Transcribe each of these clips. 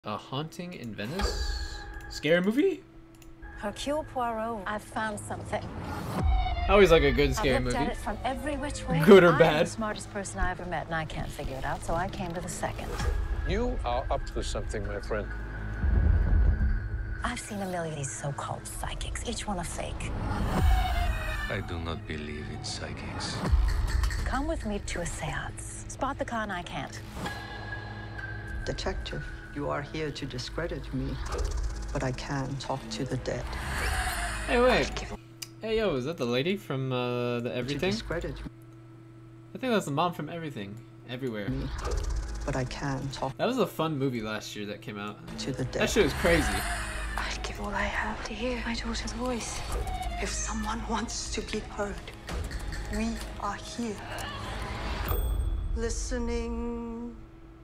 A Haunting in Venice? Scary movie? Hercule Poirot, I've found something. Always like a good scary I've looked movie. at it from every which way. Good or I'm bad. the smartest person I ever met, and I can't figure it out, so I came to the second. You are up to something, my friend. I've seen a million of these so-called psychics, each one a fake. I do not believe in psychics. Come with me to a seance. Spot the con I can't. Detective, you are here to discredit me, but I can talk to the dead. Hey, wait. Hey, yo, is that the lady from the To Everything? discredit I think that's the mom from Everything. Everywhere. me, but I can talk That was a fun movie last year that came out. to the That dead. shit was crazy. I'd give all I have to hear my daughter's voice. If someone wants to be heard, we are here. Listening.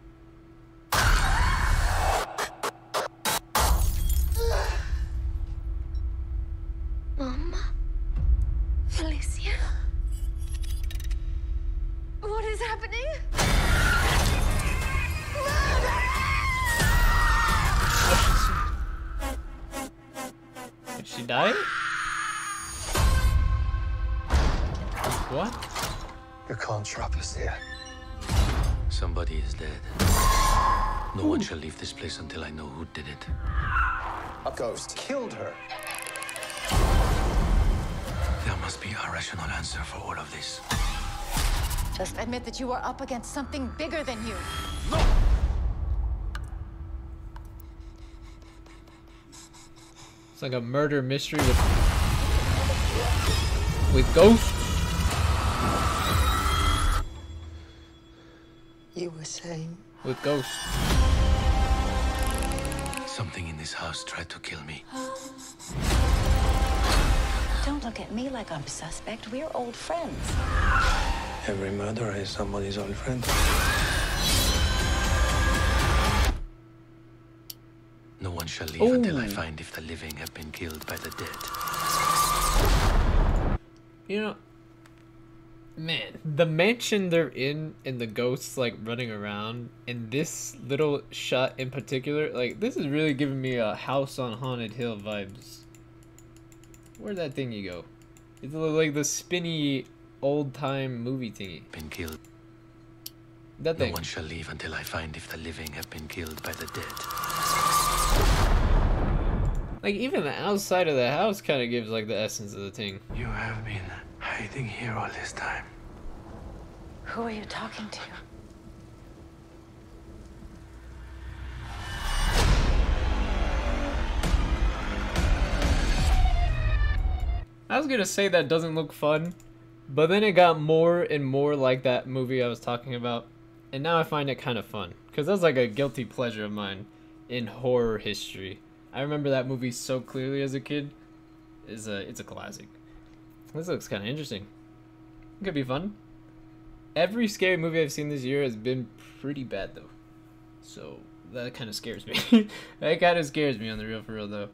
Mama? Felicia? What is happening? Did she die? What? You can't trap us here. Somebody is dead. No one shall leave this place until I know who did it. A ghost killed her. There must be a rational answer for all of this. Just admit that you are up against something bigger than you. It's like a murder mystery with ghosts. You were saying With ghosts. Something in this house tried to kill me. Don't look at me like I'm suspect. We're old friends. Every murderer is somebody's old friend. No one shall leave until I find if the living have been killed by the dead. You know, man, the mansion they're in and the ghosts like running around, and this little shot in particular, like this is really giving me a House on Haunted Hill vibes. Where'd that thingy go? It's like the spinny old time movie thingy. Been killed. That No thing. one shall leave until I find if the living have been killed by the dead. Like even the outside of the house kind of gives like the essence of the thing. You have been hiding here all this time. Who are you talking to? I was gonna say that doesn't look fun, but then it got more and more like that movie I was talking about, and now I find it kind of fun because that's like a guilty pleasure of mine in horror history. I remember that movie so clearly as a kid. It's a classic. This looks kind of interesting. It could be fun. Every scary movie I've seen this year has been pretty bad though, so that kind of scares me. That kind of scares me on the real for real though.